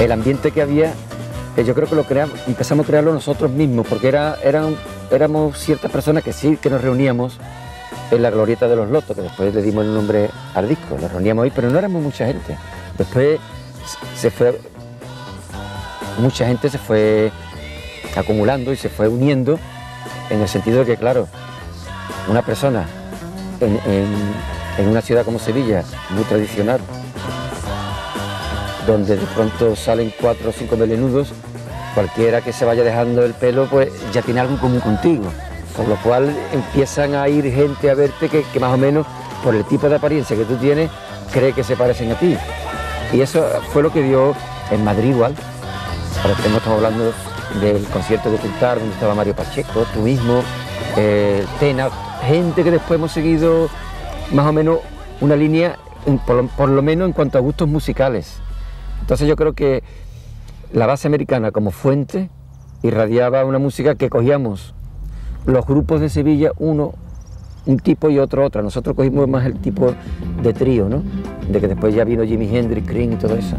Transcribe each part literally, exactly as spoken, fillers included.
el ambiente que había, eh, yo creo que lo creamos, empezamos a crearlo nosotros mismos, porque era, eran, éramos ciertas personas que sí que nos reuníamos en la Glorieta de los Lotos, que después le dimos el nombre al disco, nos reuníamos ahí, pero no éramos mucha gente. Después se fue, mucha gente se fue acumulando y se fue uniendo, en el sentido de que, claro, una persona en, en, en una ciudad como Sevilla, muy tradicional, donde de pronto salen cuatro o cinco melenudos, cualquiera que se vaya dejando el pelo, pues ya tiene algo en común contigo. Por lo cual empiezan a ir gente a verte que, que más o menos, por el tipo de apariencia que tú tienes, cree que se parecen a ti. Y eso fue lo que dio en Madrid igual. Ahora estamos hablando del concierto de Cultar, donde estaba Mario Pacheco, tú mismo, eh, Tena, gente que después hemos seguido más o menos una línea, en, por, por lo menos en cuanto a gustos musicales. Entonces yo creo que la base americana como fuente irradiaba una música que cogíamos los grupos de Sevilla, uno un tipo y otro otra. Nosotros cogimos más el tipo de trío, ¿no? De que después ya vino Jimi Hendrix, Cream y todo eso.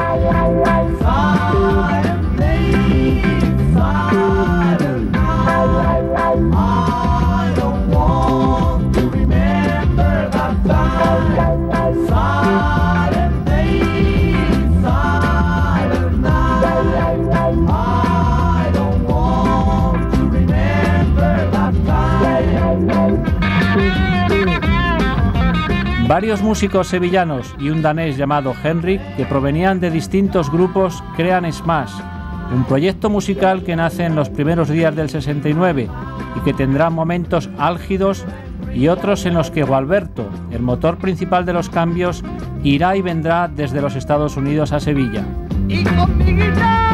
Varios músicos sevillanos y un danés llamado Henrik, que provenían de distintos grupos, crean Smash, un proyecto musical que nace en los primeros días del sesenta y nueve y que tendrá momentos álgidos y otros en los que Gualberto, el motor principal de los cambios, irá y vendrá desde los Estados Unidos a Sevilla. Y con mi guitarra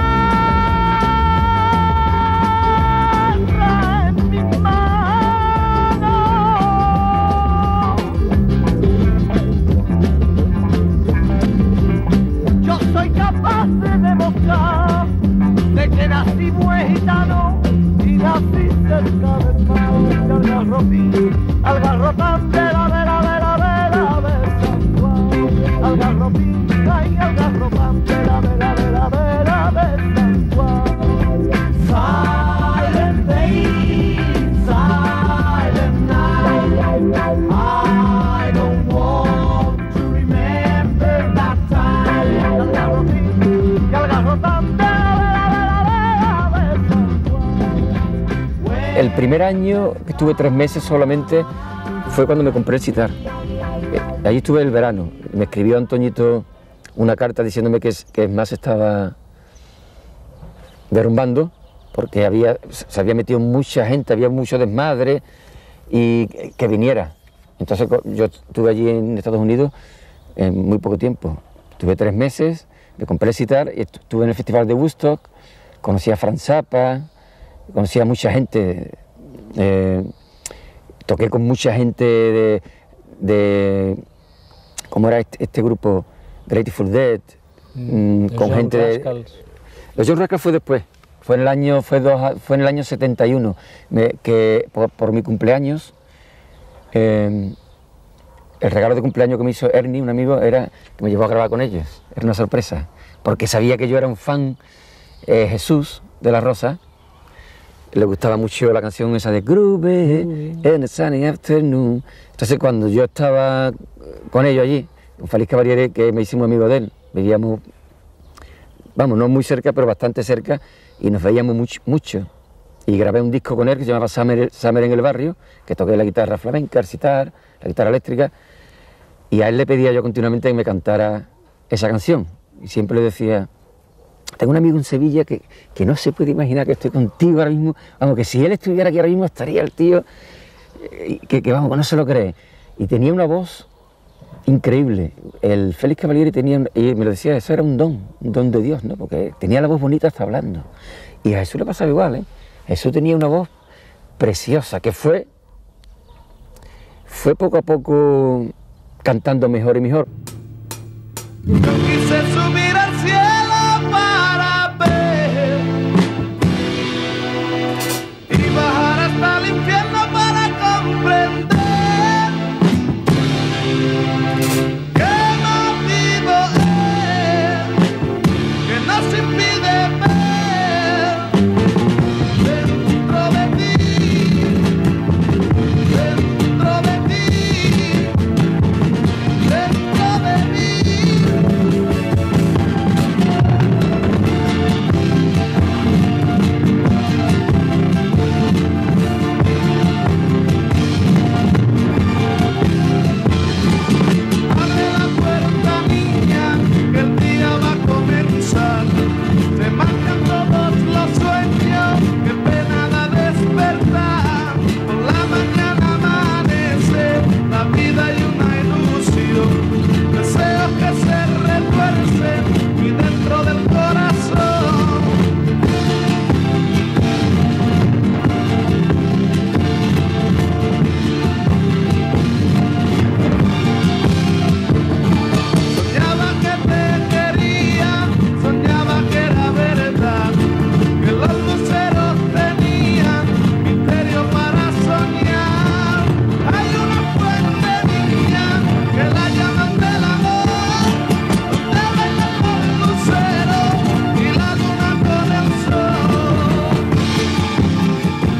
en mi mano, yo soy capaz de demostrar de que nací muy gitano y nací cerca del mar de Algarrobín, Algarrotán de la vera, vera, vera, vera, San Juan, Algarrobín, ay, Algarrotán de la vera, vera, vera, vera, San Juan. Silent day, silent night, I don't want to remember that time. Algarrobín, Algarrotán de la vera, vera, vera, San Juan. El primer año, que estuve tres meses solamente, fue cuando me compré el sitar. Allí estuve el verano. Me escribió Antoñito una carta diciéndome que, que más estaba derrumbando, porque había, se había metido mucha gente, había mucho desmadre, y que viniera. Entonces yo estuve allí en Estados Unidos en muy poco tiempo. Estuve tres meses, me compré el sitar y estuve en el Festival de Woodstock, conocí a Frank Zappa, conocí a mucha gente, eh, toqué con mucha gente de, de ¿cómo era este, este grupo? Grateful Dead, mm, con gente de... Los Young Rascals fue después, fue en el año, fue dos, fue en el año setenta y uno, me, que por, por mi cumpleaños, eh, el regalo de cumpleaños que me hizo Ernie, un amigo, era que me llevó a grabar con ellos, era una sorpresa, porque sabía que yo era un fan, eh, Jesús de la Rosa. Le gustaba mucho la canción esa de Groove in a Sunny Afternoon. Entonces cuando yo estaba con ellos allí, con Félix Cavaliere, que me hicimos amigos de él, vivíamos, vamos, no muy cerca, pero bastante cerca, y nos veíamos mucho, mucho. Y grabé un disco con él que se llamaba Summer, Summer en el Barrio, que toqué la guitarra flamenca, el sitar, la guitarra eléctrica, y a él le pedía yo continuamente que me cantara esa canción. Y siempre le decía... Tengo un amigo en Sevilla que, que no se puede imaginar que estoy contigo ahora mismo, vamos, que si él estuviera aquí ahora mismo estaría el tío, eh, que, que vamos, que no se lo cree. Y tenía una voz increíble. El Félix Cavaliere tenía, y me lo decía, eso era un don, un don de Dios, ¿no? Porque tenía la voz bonita hasta hablando. Y a Jesús le pasaba igual, ¿eh? Jesús tenía una voz preciosa, que fue, fue poco a poco cantando mejor y mejor. Yo quise subir al cielo para ver y bajar hasta el infierno para comprender qué motivo es que no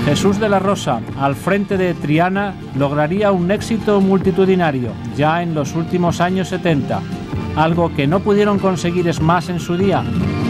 Jesús de la Rosa, al frente de Triana, lograría un éxito multitudinario ya en los últimos años setenta, algo que no pudieron conseguir Smash en su día.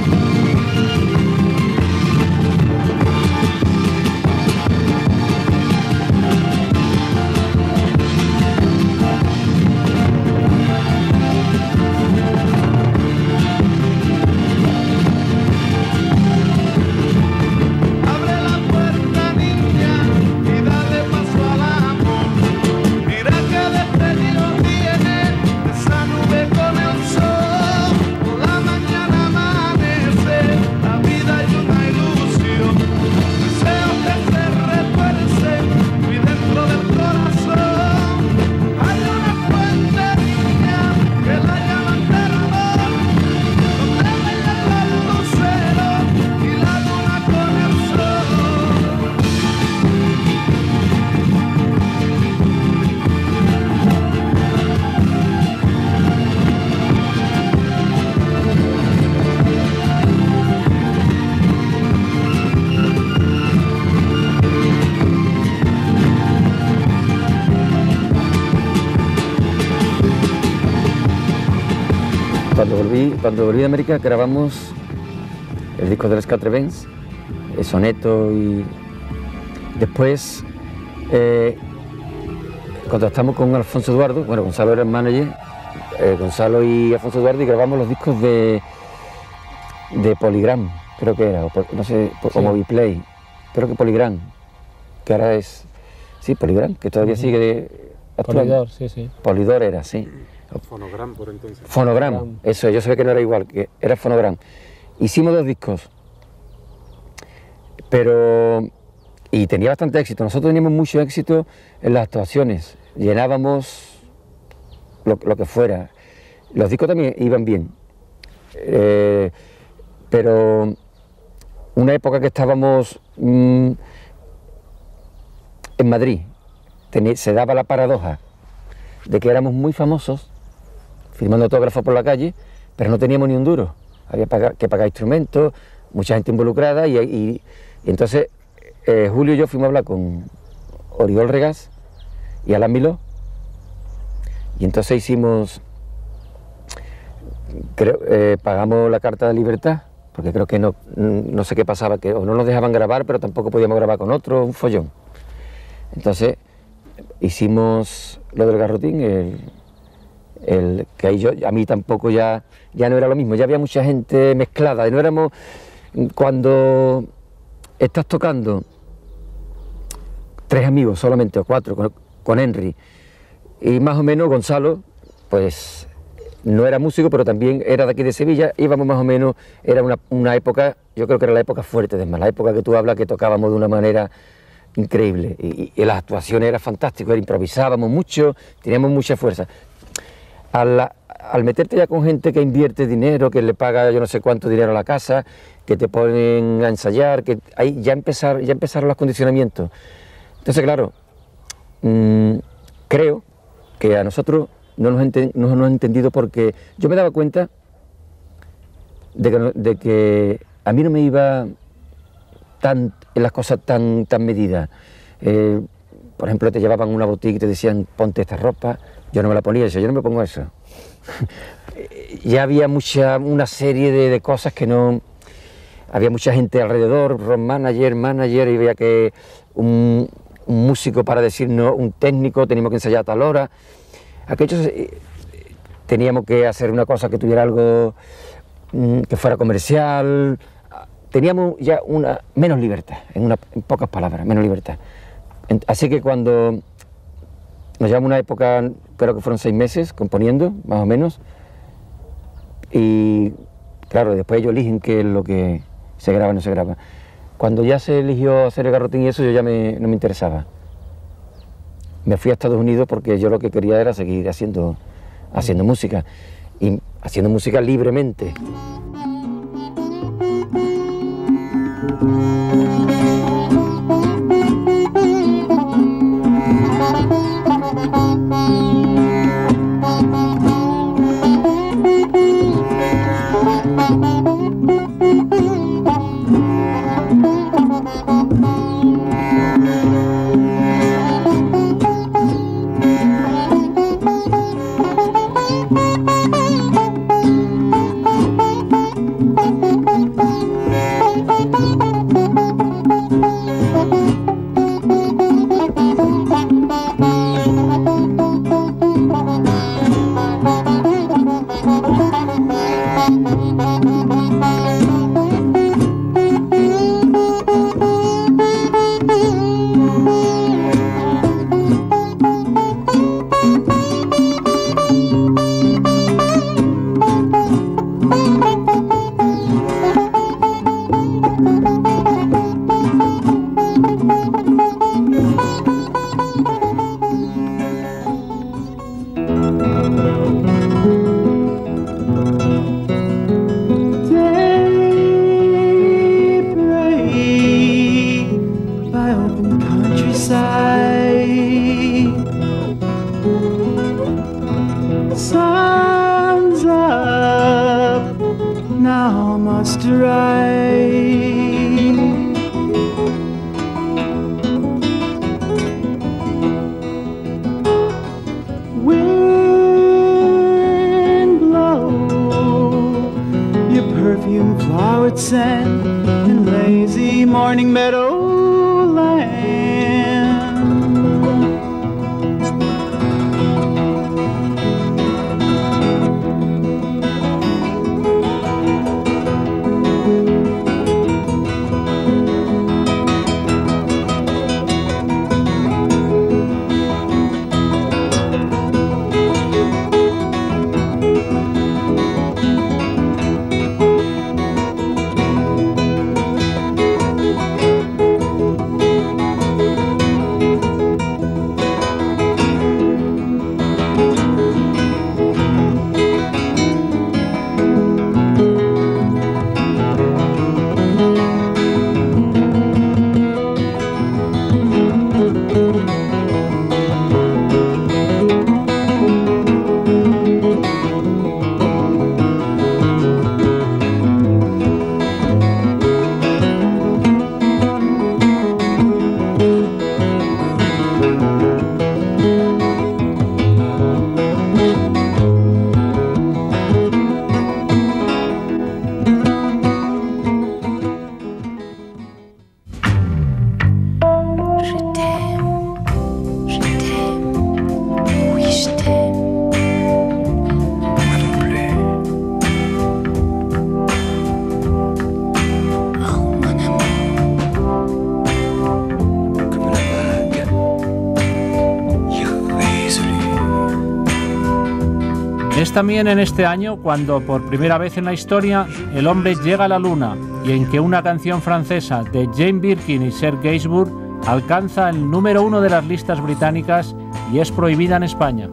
Cuando volví, cuando volví de América grabamos el disco de Les Quatre Vents, el soneto, y después eh, contactamos con Alfonso Eduardo, bueno, Gonzalo era el manager, eh, Gonzalo y Alfonso Eduardo, y grabamos los discos de, de Polygram, creo que era, o no sé, o sí. Moviplay, creo que Polygram, que ahora es, sí, Polygram, que todavía uh-huh. sigue de, Polydor, sí, sí. Polydor era, sí. Fonogram por entonces. Fonogram, Fonogram, eso, yo sabía que no era igual, que era Fonogram. Hicimos dos discos, pero, y tenía bastante éxito. Nosotros teníamos mucho éxito en las actuaciones, llenábamos lo, lo que fuera. Los discos también iban bien, eh, pero una época que estábamos mmm, en Madrid, tenía, se daba la paradoja de que éramos muy famosos, firmando autógrafos por la calle, pero no teníamos ni un duro. Había que pagar instrumentos, mucha gente involucrada, y, y, y entonces eh, Julio y yo fuimos a hablar con Oriol Regás y Alan Miló, y entonces hicimos, creo, eh, pagamos la carta de libertad, porque creo que no, no sé qué pasaba, que o no nos dejaban grabar, pero tampoco podíamos grabar con otro, un follón. Entonces hicimos lo del garrotín, el, el, que ahí yo, a mí tampoco ya, ya no era lo mismo, ya había mucha gente mezclada, y no éramos, cuando estás tocando tres amigos solamente, o cuatro, con, con Henry, y más o menos Gonzalo, pues no era músico, pero también era de aquí de Sevilla, íbamos más o menos, era una, una época, yo creo que era la época fuerte de Smash, la época que tú hablas, que tocábamos de una manera increíble, y, y las actuaciones eran fantásticas, improvisábamos mucho, teníamos mucha fuerza. Al, al meterte ya con gente que invierte dinero, que le paga yo no sé cuánto dinero a la casa, que te ponen a ensayar, que ahí ya, empezar, ya empezaron los condicionamientos. Entonces, claro, mmm, creo que a nosotros no nos, enten, no nos han entendido, porque yo me daba cuenta de que, de que a mí no me iba tan, las cosas tan, tan medidas. Eh, por ejemplo, te llevaban una boutique y te decían, ponte esta ropa, yo no me la ponía, yo no me pongo eso. Ya había mucha, una serie de, de cosas que no... Había mucha gente alrededor, road manager, manager, y había que un, un músico para decir no, un técnico, teníamos que ensayar a tal hora. Aquellos eh, teníamos que hacer una cosa que tuviera algo mm, que fuera comercial. Teníamos ya una menos libertad, en, una, en pocas palabras, menos libertad. Así que cuando nos llevamos una época, creo que fueron seis meses componiendo, más o menos, y claro, después ellos eligen qué es lo que se graba y no se graba. Cuando ya se eligió hacer el garrotín y eso, yo ya me, no me interesaba. Me fui a Estados Unidos porque yo lo que quería era seguir haciendo, haciendo música, y haciendo música libremente. sun's up, now must rise. Wind blow your perfume flowered scent in lazy morning meadowland. Es también en este año cuando, por primera vez en la historia, el hombre llega a la Luna y en que una canción francesa de Jane Birkin y Serge Gainsbourg alcanza el número uno de las listas británicas y es prohibida en España.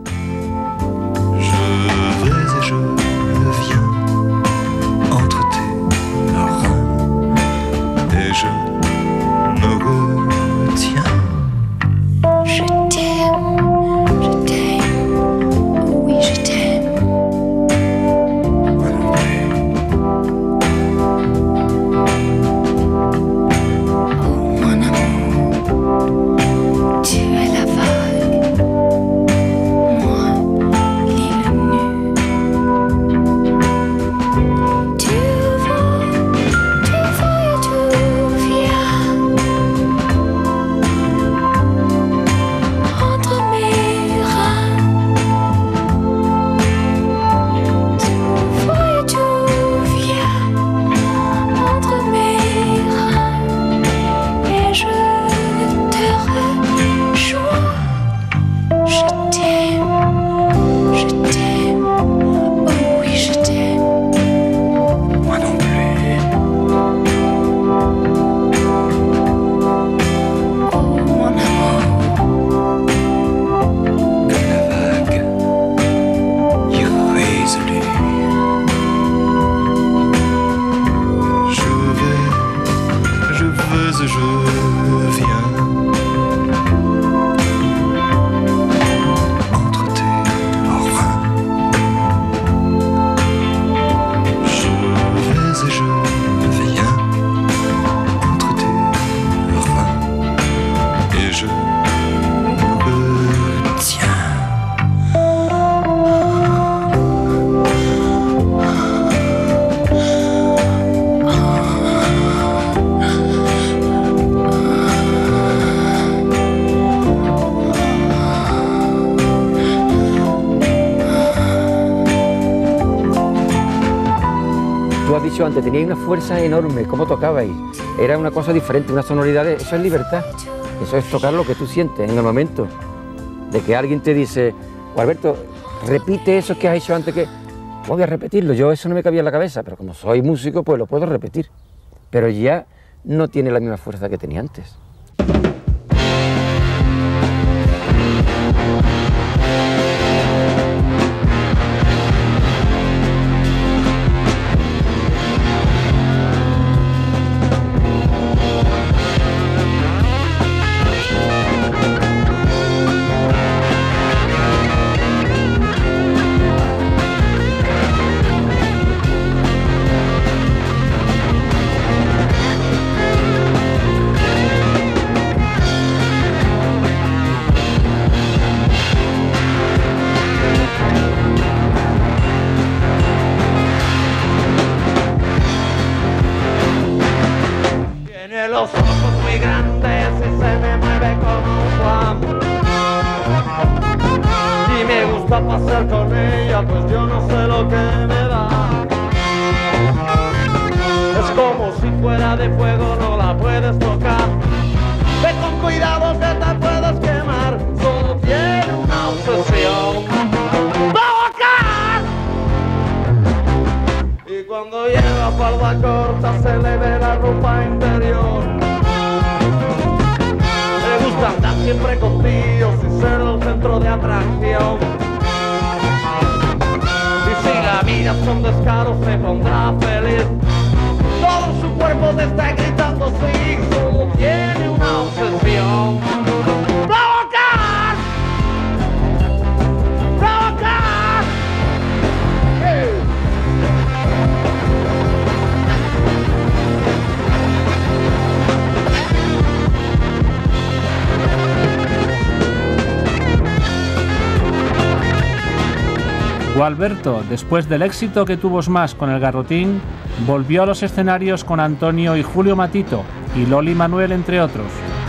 Antes teníais una fuerza enorme, cómo tocabais, era una cosa diferente, una sonoridad, eso es libertad, eso es tocar lo que tú sientes en el momento, de que alguien te dice, oh, Alberto, repite eso que has hecho antes, que voy a repetirlo, yo eso no me cabía en la cabeza, pero como soy músico pues lo puedo repetir, pero ya no tiene la misma fuerza que tenía antes. lo que me da. Es como si fuera de fuego, no la puedes tocar. Ve con cuidado que te puedes quemar. Solo tiene una obsesión: provocar. Y cuando lleva falda corta se le ve la ropa interior. Le gusta andar siempre con tíos y ser el centro de atracción. Y si la mira son descaros se pondrá feliz. Todo su cuerpo te está gritando sí. Solo tiene una obsesión: provocar. Provocar. Hey. Gualberto, después del éxito que tuvo Smash con el Garrotín, volvió a los escenarios con Antonio y Julio Matito y Loli Manuel, entre otros.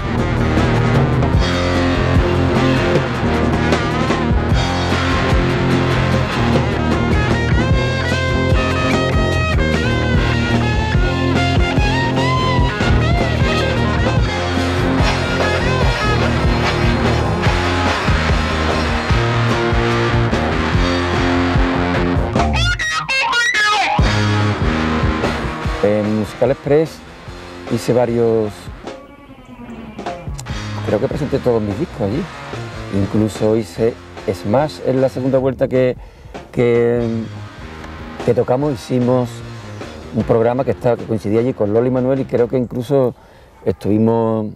En Musical Express hice varios, creo que presenté todos mis discos allí. Incluso hice Smash en la segunda vuelta que, que, que tocamos. Hicimos un programa que, estaba, que coincidía allí con Loli Manuel y creo que incluso estuvimos,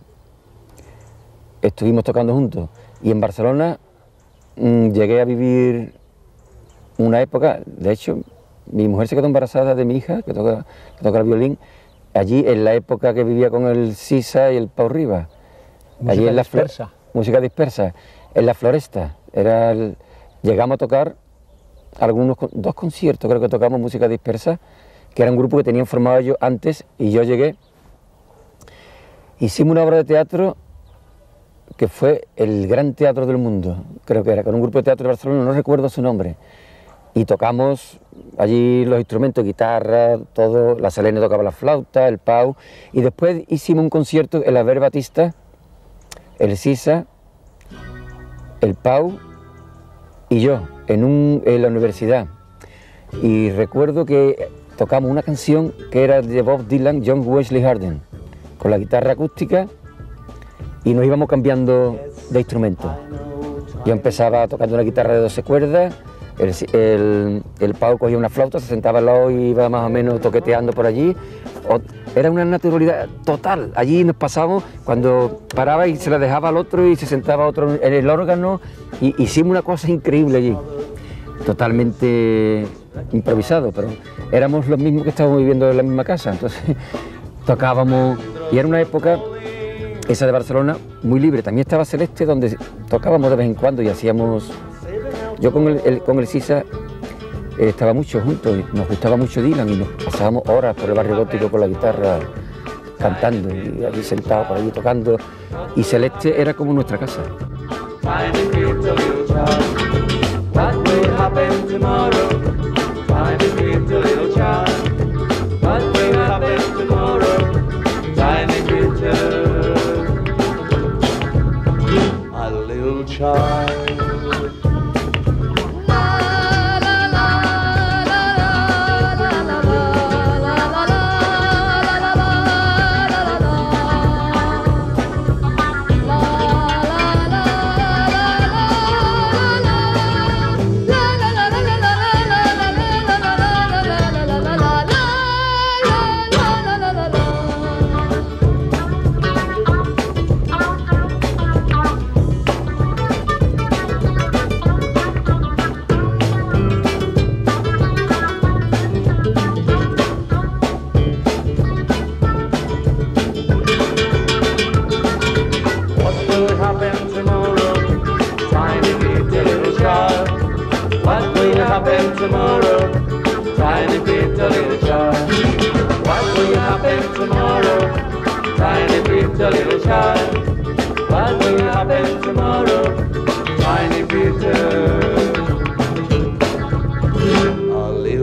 estuvimos tocando juntos. Y en Barcelona mmm, llegué a vivir una época, de hecho, mi mujer se quedó embarazada de mi hija, que toca, que toca el violín, allí en la época que vivía con el Sisa y el Pau Rivas. Música allí en la dispersa. Música dispersa, en la Floresta. Era el, llegamos a tocar algunos, dos conciertos, creo que tocamos música dispersa, que era un grupo que tenían formado ellos antes y yo llegué. Hicimos una obra de teatro que fue el Gran Teatro del Mundo, creo que era, con un grupo de teatro de Barcelona, no recuerdo su nombre. Y tocamos allí los instrumentos, guitarra, todo, la Selene tocaba la flauta, el Pau, y después hicimos un concierto en la Ver Batista, el Sisa, el Pau y yo, en, un, en la universidad. Y recuerdo que tocamos una canción que era de Bob Dylan, John Wesley Harding, con la guitarra acústica, y nos íbamos cambiando de instrumento. Yo empezaba tocando una guitarra de doce cuerdas, El, el, el Pau cogía una flauta, se sentaba al lado y iba más o menos toqueteando por allí. O, era una naturalidad total. Allí nos pasábamos cuando paraba y se la dejaba al otro y se sentaba otro en el órgano. Y hicimos una cosa increíble allí. Totalmente improvisado, pero éramos los mismos que estábamos viviendo en la misma casa. Entonces tocábamos y era una época, esa de Barcelona, muy libre. También estaba Celeste, donde tocábamos de vez en cuando y hacíamos... Yo con el, el, con el Sisa eh, estaba mucho juntos, y nos gustaba mucho Dylan y nos pasábamos horas por el barrio gótico con la guitarra cantando y allí sentados por allí tocando, y Celeste era como nuestra casa.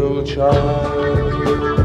little child.